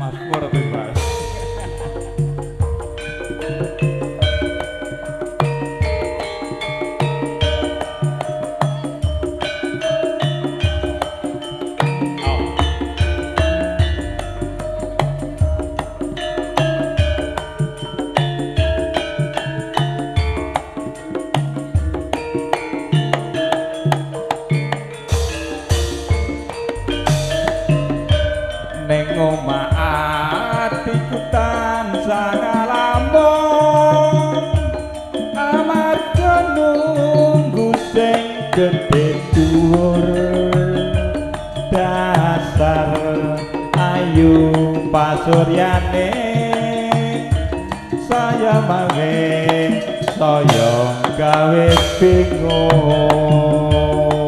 Mas Pur bebas. Ning omah atiku tansah ngalamun amarga nunggu sing gedhe dhuwur dasar ayu pasuryane saya mawe saya gawe bingung.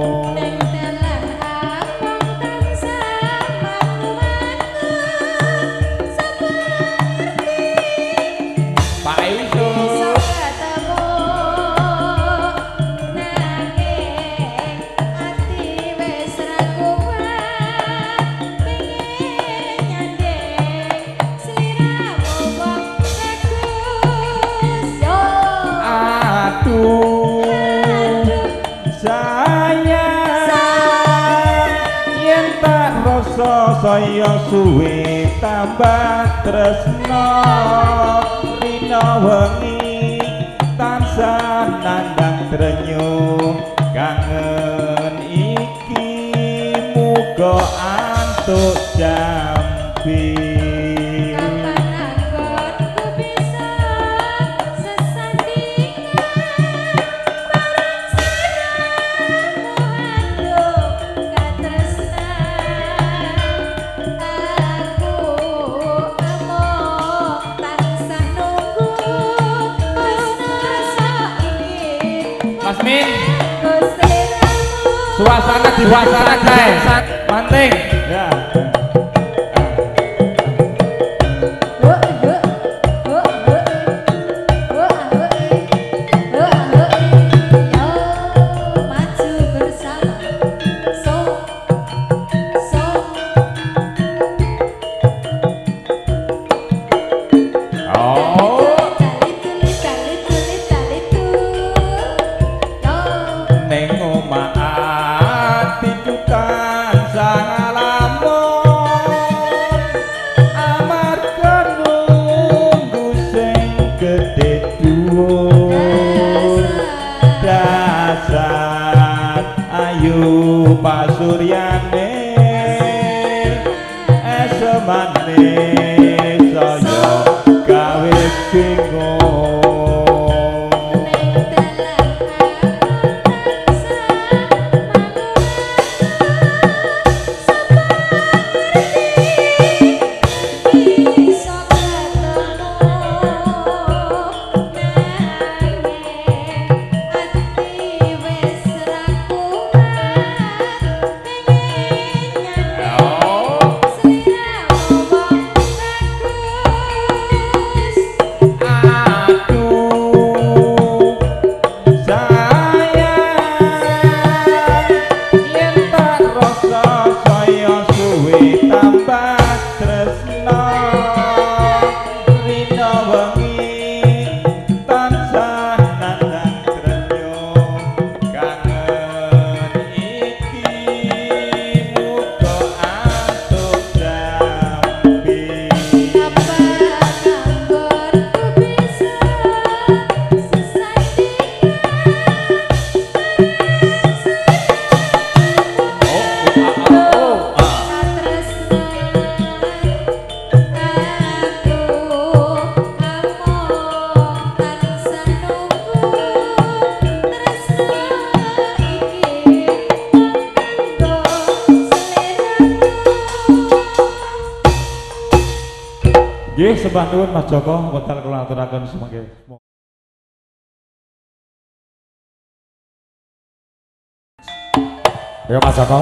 Saya suwe tambah tresno rina wengi tansah nandang trenyuh kangen iki muga antuk jambi. Min suasana di suasana guys manting ya. Pasuryane esemane saya gawe bingung. Nggih, sembah nuwun Mas Joko, wekdal kula aturaken semangke. Ayo Mas Joko.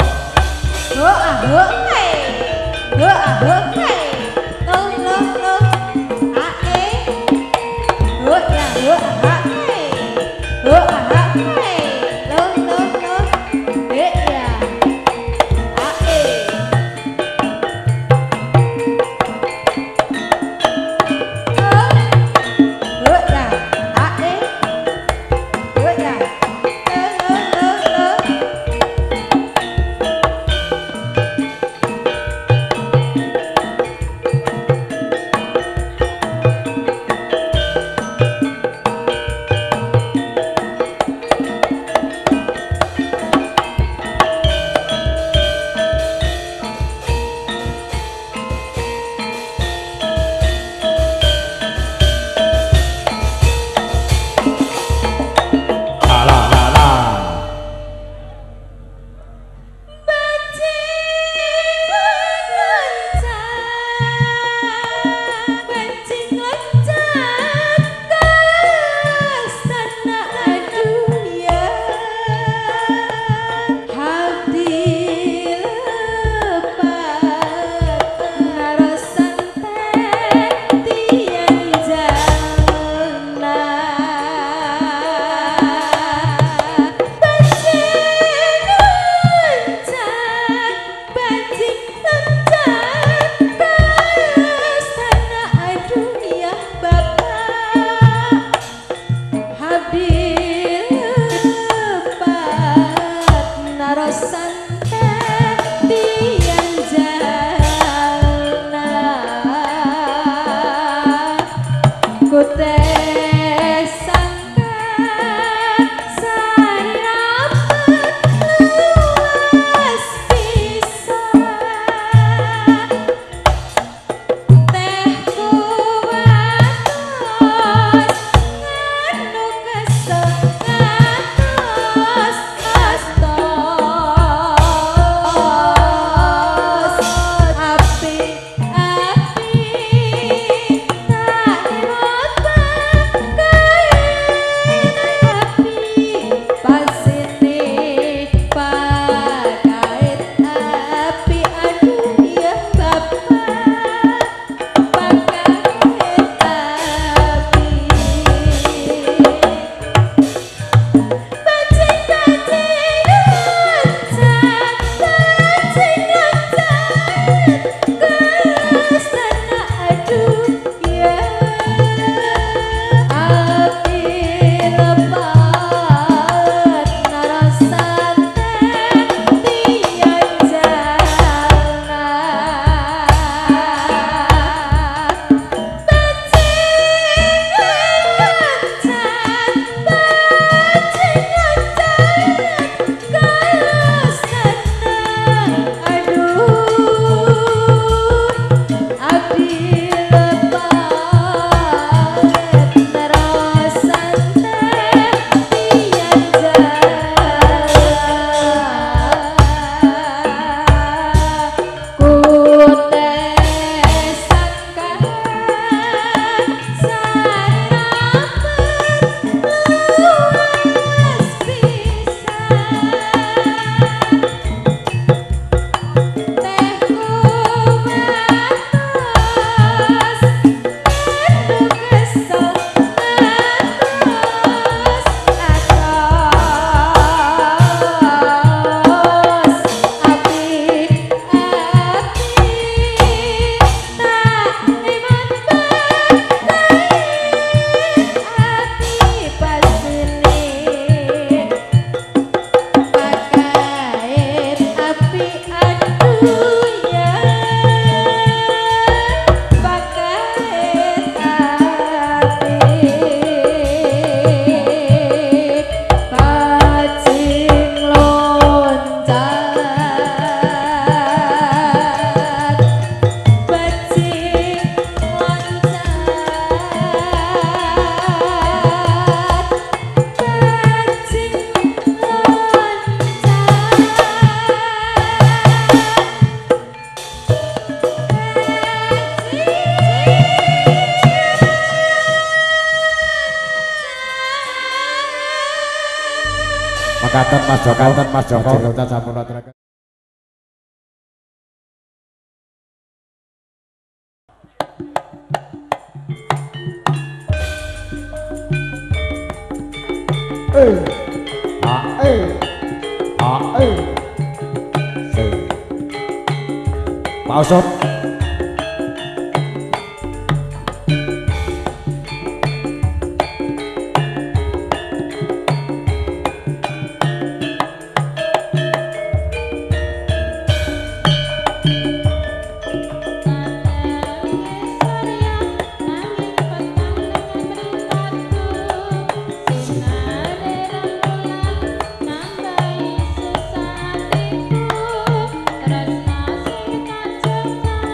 Makaten Mas Joko, Mas Joko, kita sampun aturaken. Pak Osot. Tresno sing kajeng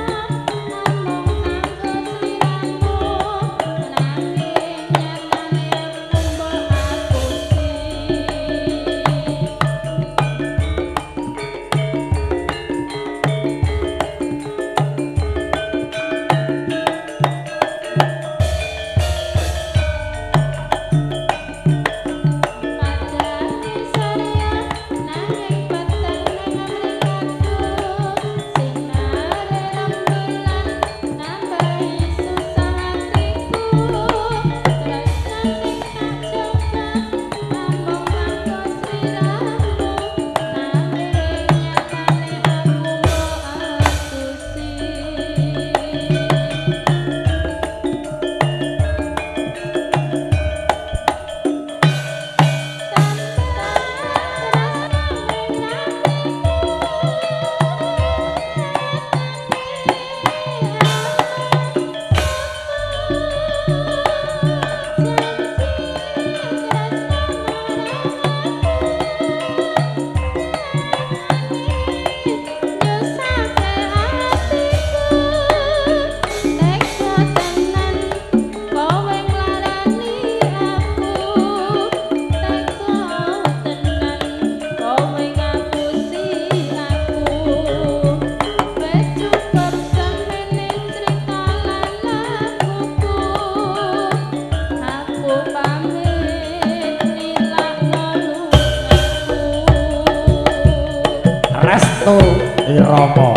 Resto Irama.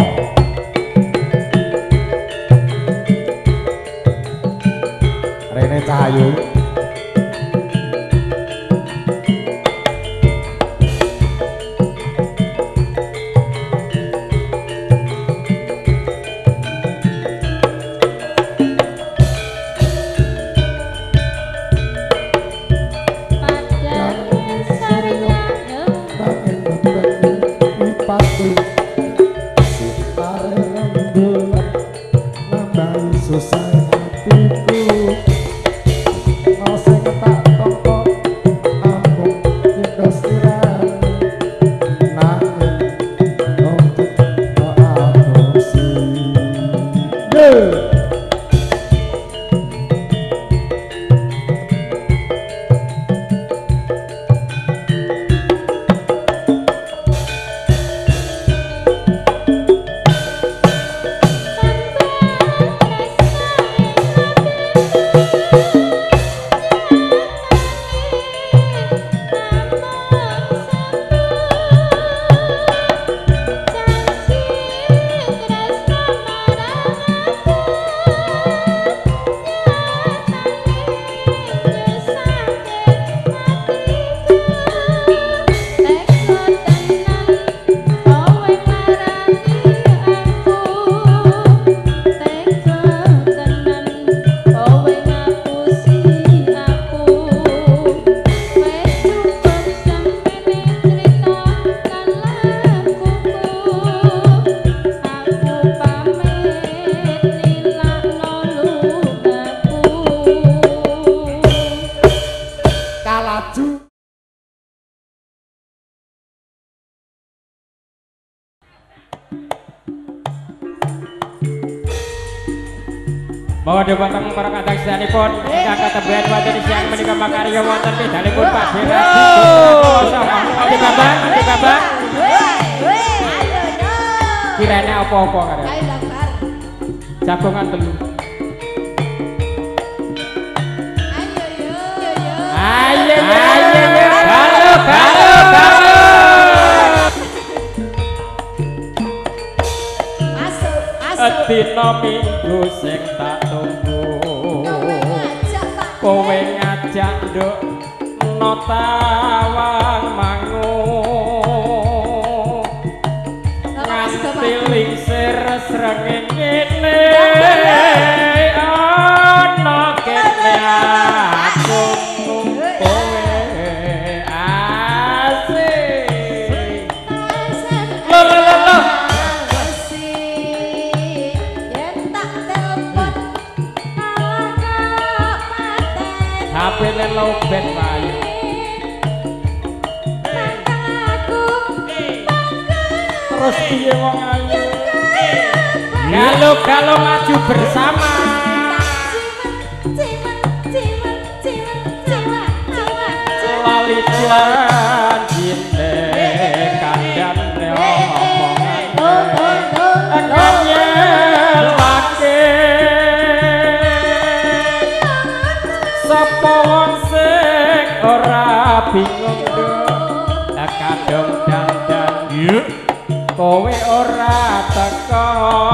Rene Cahayu. Bahwa dipotong para kadang sedanipun ingkang katemben wonten siang menika makarya wonten pidalipun Pak Diradi. Ati Babang, Ati Babang. Kirane apa-apa kare. Jagongan telu. Ayo yo. Halo. Dina minggu sing tak tunggu kowe ngajak nduk notawang mangu nganti lingsir srengenge ana kene aku kowe asik lo HP-ne lobet payu. Terus piye wong ayu? Galo maju bersama. Lali jalan jine kandhane omongan. Sapa wong sing ora bingung kadung dandan kowe ora teko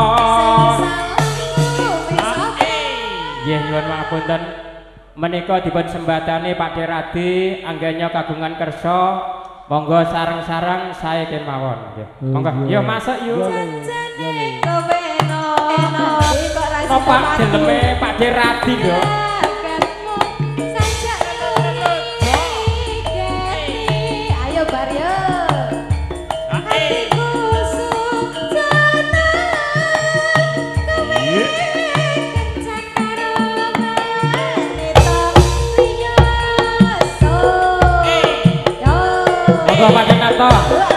nggih nyuwun pangapunten menika dipun sembatani Pak Diradi anggennya kagungan kersa monggo sareng-sareng sae kemawon nggih monggo yo masuk yo no Pak jeleme Pak Diradi lho. Bapak Kenarto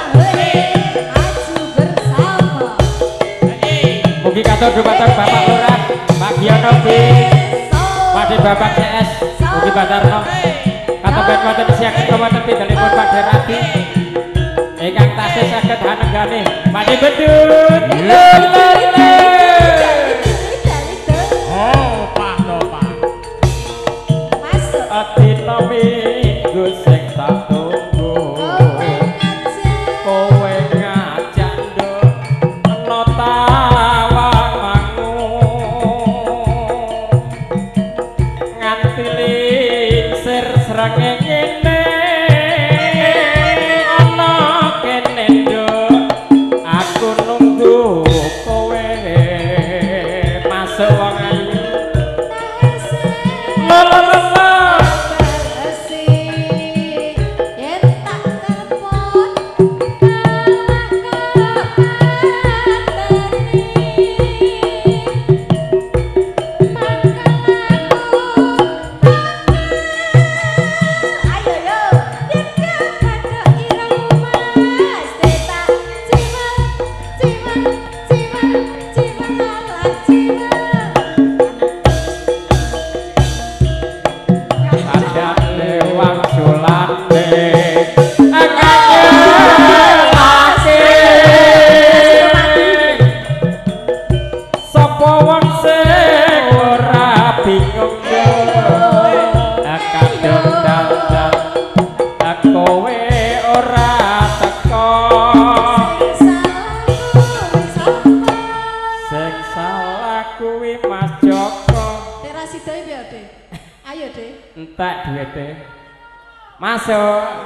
mugi katur dumateng Bapak Lurah Pak Giono B Pak Bapak CS mugi Badarno katemben wonten siang wonten pidalipun Pak Diradi ingkang tasih saged hanenggane Madi Bedut oh Pak Pak masuk atina minggu sing tak tunggu kowe ngajak Masuk.